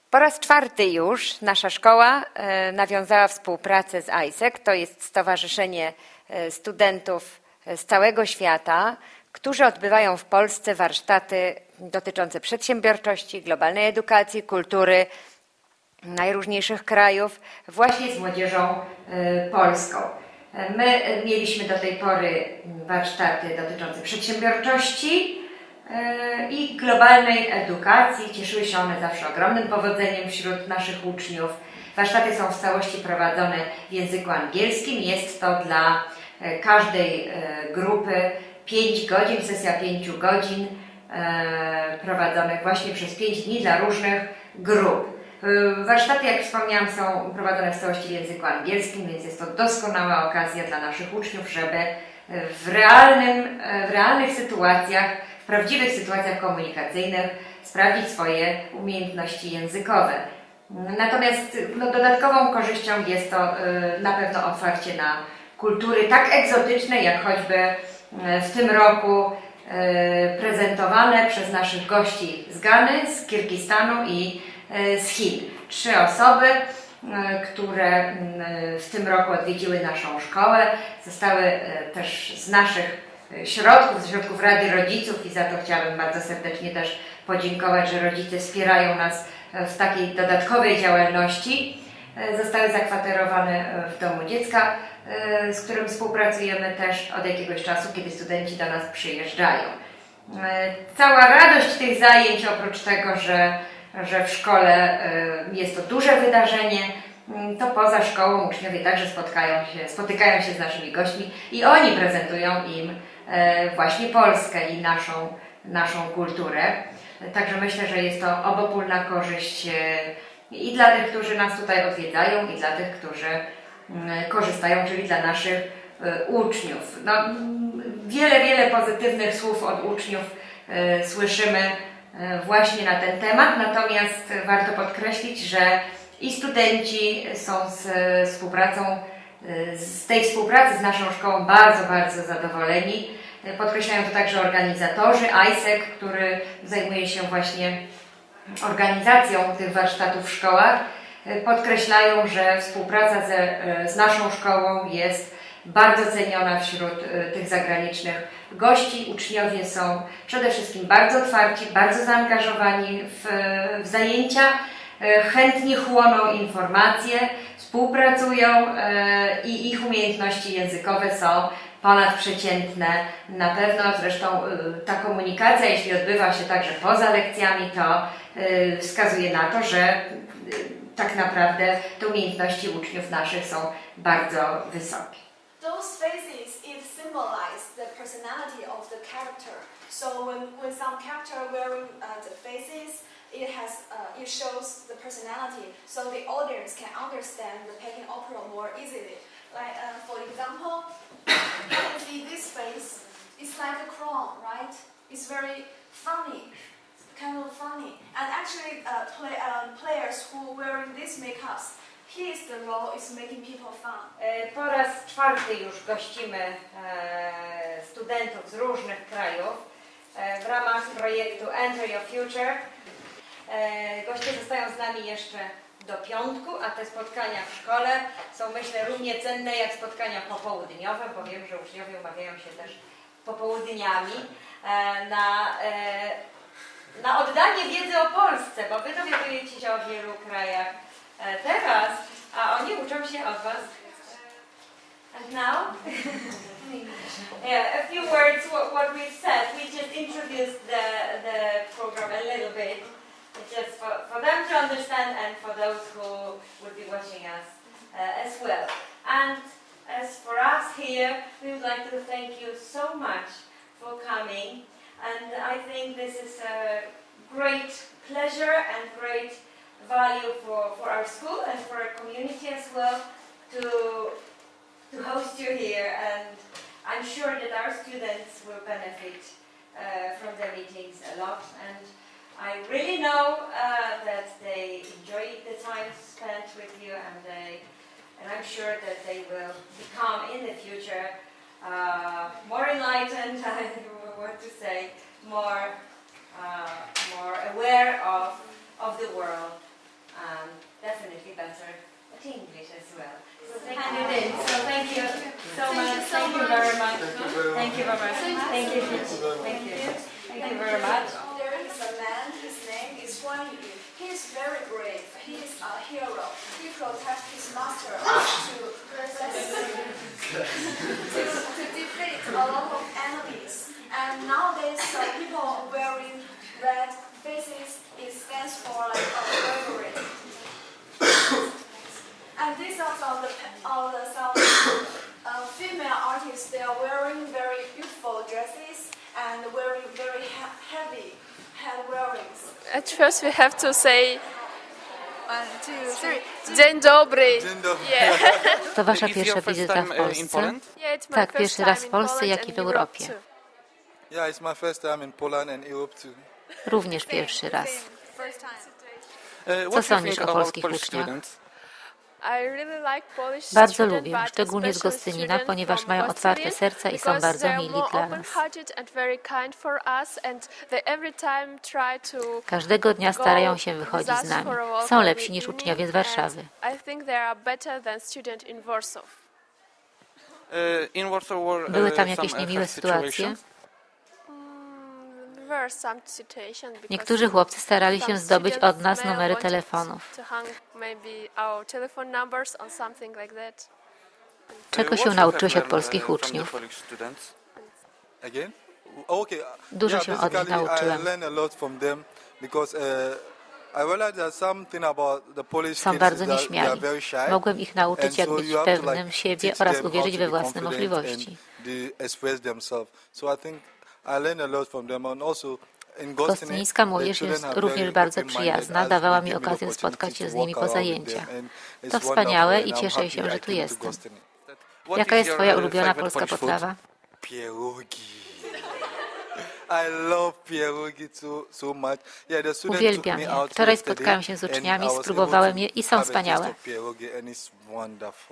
Po raz czwarty już nasza szkoła nawiązała współpracę z AIESEC. To jest Stowarzyszenie Studentów z całego świata, którzy odbywają w Polsce warsztaty dotyczące przedsiębiorczości, globalnej edukacji, kultury najróżniejszych krajów, właśnie z młodzieżą polską. My mieliśmy do tej pory warsztaty dotyczące przedsiębiorczości i globalnej edukacji. Cieszyły się one zawsze ogromnym powodzeniem wśród naszych uczniów. Warsztaty są w całości prowadzone w języku angielskim. Jest to dla każdej grupy 5 godzin, sesja 5 godzin prowadzonych właśnie przez 5 dni dla różnych grup. Warsztaty, jak wspomniałam, są prowadzone w całości w języku angielskim, więc jest to doskonała okazja dla naszych uczniów, żeby w realnych sytuacjach, w prawdziwych sytuacjach komunikacyjnych sprawdzić swoje umiejętności językowe. Natomiast dodatkową korzyścią jest to na pewno otwarcie na kultury tak egzotyczne, jak choćby w tym roku prezentowane przez naszych gości z Gany, z Kirgistanu i z Chin. 3 osoby, które w tym roku odwiedziły naszą szkołę, zostały też z naszych środków, ze środków Rady Rodziców i za to chciałabym bardzo serdecznie też podziękować, że rodzice wspierają nas w takiej dodatkowej działalności. Zostały zakwaterowane w domu dziecka, z którym współpracujemy też od jakiegoś czasu, kiedy studenci do nas przyjeżdżają. Cała radość tych zajęć, oprócz tego, że w szkole jest to duże wydarzenie, to poza szkołą uczniowie także spotykają się z naszymi gośćmi i oni prezentują im właśnie Polskę i naszą kulturę. Także myślę, że jest to obopólna korzyść i dla tych, którzy nas tutaj odwiedzają, i dla tych, którzy korzystają, czyli dla naszych uczniów. No, wiele pozytywnych słów od uczniów słyszymy właśnie na ten temat, natomiast warto podkreślić, że i studenci są z tej współpracy z naszą szkołą bardzo zadowoleni. Podkreślają to także organizatorzy, AIESEC, który zajmuje się właśnie organizacją tych warsztatów w szkołach. Podkreślają, że współpraca z naszą szkołą jest bardzo ceniona wśród tych zagranicznych gości. Uczniowie są przede wszystkim bardzo otwarci, bardzo zaangażowani w zajęcia, chętnie chłoną informacje, współpracują i ich umiejętności językowe są ponadprzeciętne na pewno. Zresztą ta komunikacja, jeśli odbywa się także poza lekcjami, to wskazuje na to, że tak naprawdę te umiejętności uczniów naszych są bardzo wysokie. Those faces, it symbolize the personality of the character. So when some character wearing the faces, it shows the personality, so the audience can understand the Peking opera more easily. Like for example, you can see this face. It's like a crown, right? It's very funny, kind of funny. And actually, players who wearing these makeups, the role is making people fun. Po raz czwarty już gościmy studentów z różnych krajów w ramach projektu Enter Your Future. Goście zostają z nami jeszcze do piątku, a te spotkania w szkole są, myślę, równie cenne jak spotkania popołudniowe, bo wiem, że uczniowie umawiają się też popołudniami na oddanie wiedzy o Polsce, bo wy dowiadujecie się o wielu krajach teraz, a oni uczą się od was. And now, a few words what we've said. We just introduced the program a little bit, just for them to understand and for those who would be watching us as well. And as for us here, we would like to thank you so much for coming. And I think this is a great pleasure and great value for our school and for our community as well to host you here, and I'm sure that our students will benefit from the meetings a lot, and I really know that they enjoy the time spent with you, and I'm sure that they will become in the future more enlightened, I want to say, more aware of the world Definitely better at English as well. So thank you. So thank you so much. Thank you very much. Thank you very much. Thank you. Thank you. Thank you very much. There is a man, his name is Guan Yu. He is very brave. He is a hero. He protects his master to defeat a lot of enemies. And nowadays, people wearing red faces, it stands for like a bravery. And these are some female artists. They are wearing very beautiful dresses and wearing very heavy head wearings. At first we have to say 1, 2, 3. Dzień dobry. Dzień dobry. Yeah. To wasza Is pierwsza your first wizyta time, w Polsce? in Poland? Yeah, it's my Tak, first pierwszy time raz w in Polsce, Poland jak i and w Europe Europie. too. Yeah, it's my first time in Poland and Europe too. Również pierwszy raz. What Co do you sądzisz think o about polskich Polish uczniach? students? I really like Polish Bardzo students, lubię, but szczególnie z especially Gostynia, students ponieważ from mają otwarte Gostynin, serca i są because bardzo they are mili more dla nas. open-hearted and very kind for us, and they every time try to Każdego dnia starają się wychodzić z nami. Są lepsi niż uczniowie z Warszawy. I think they are better than students in Warsaw. In Warsaw were Były tam some jakieś niemiłe hard sytuacje? situations? There were some situations because Niektórzy chłopcy starali się some zdobyć students od nas may numery wanted telefonów. to hang maybe our telephone numbers or something like that. Czego What się you nauczyłeś have od polskich learned, from the uczniów? Polish students? Again? Okay. Dużo Yeah, się od nich basically I nauczyłem. learned a lot from them because I realized that something about the Polish Są kids bardzo is that they are nieśmiali. very shy. Mogłem ich nauczyć, And jak so być you have to, pewnym like, siebie teach oraz them how uwierzyć to we be własne confident możliwości. and they express themselves. So I think I learned a lot from them and also in Gostynin, Gostynińska the młodzież children jest are również very bardzo open-minded przyjazna, as dawała they mi give me the okazję spotkać się z opportunity nimi to po walk around with zajęciach. them and it's To wspaniałe wonderful i and I'm cieszę się, happy że I tu came to jestem. Gostynin. Jaka jest twoja ulubiona favorite polska Polish food? potrawa? Pierogi. I love pierogi so much. Yeah, the student took Uwielbiam me je. out Wczoraj yesterday spotkałem się z and uczniami, I was able spróbowałem to je i są have a taste wspaniałe. of pierogi and it's wonderful.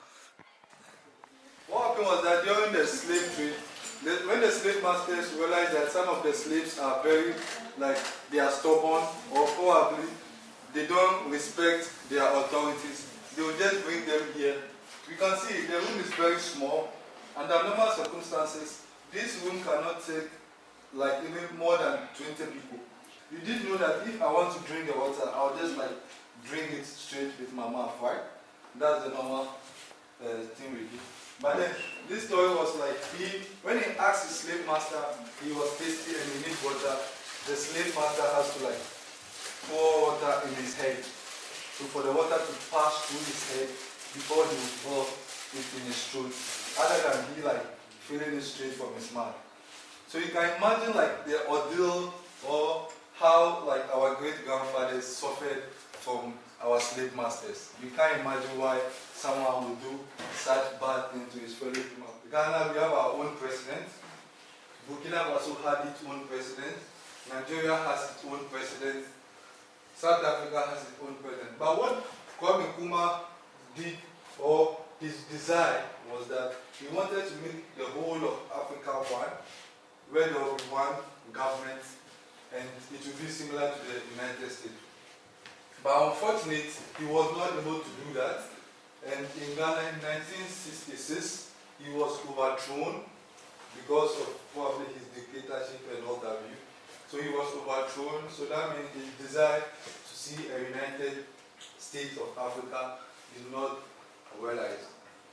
What happened was that during the slave trade, when the slave masters realized that some of the slaves are very, like, they are stubborn or probably they don't respect their authorities, they will just bring them here. You can see the room is very small. Under normal circumstances, this room cannot take like even more than 20 people. You did know that if I want to drink the water, I'll just like drink it straight with my mouth, right? That's the normal thing we do. But then this story was like when he asked his slave master, he was thirsty and he needs water. The slave master has to like pour water in his head. So for the water to pass through his head before he would pour it in his throat, other than he like filling it straight from his mouth. So you can imagine like the ordeal or how like our great grandfathers suffered from our slave masters. You can't imagine why someone would do such bad thing to his fellow human. Ghana, we have our own president. Burkina Faso had its own president. Nigeria has its own president. South Africa has its own president. But what Kwame Nkrumah did, or his desire, was that he wanted to make the whole of Africa one, where there will be one government, and it will be similar to the United States. But unfortunately, he was not able to do that. And in Ghana in 1966, he was overthrown because of probably his dictatorship and all that view. So he was overthrown, so that means his desire to see a united state of Africa is not realized.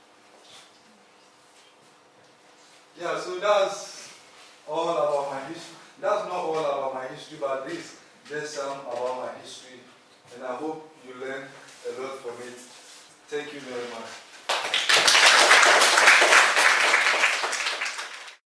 Yeah, so that's all about my history. That's not all about my history, but this is some about my history. And I hope you learned a lot from it. Thank you very much.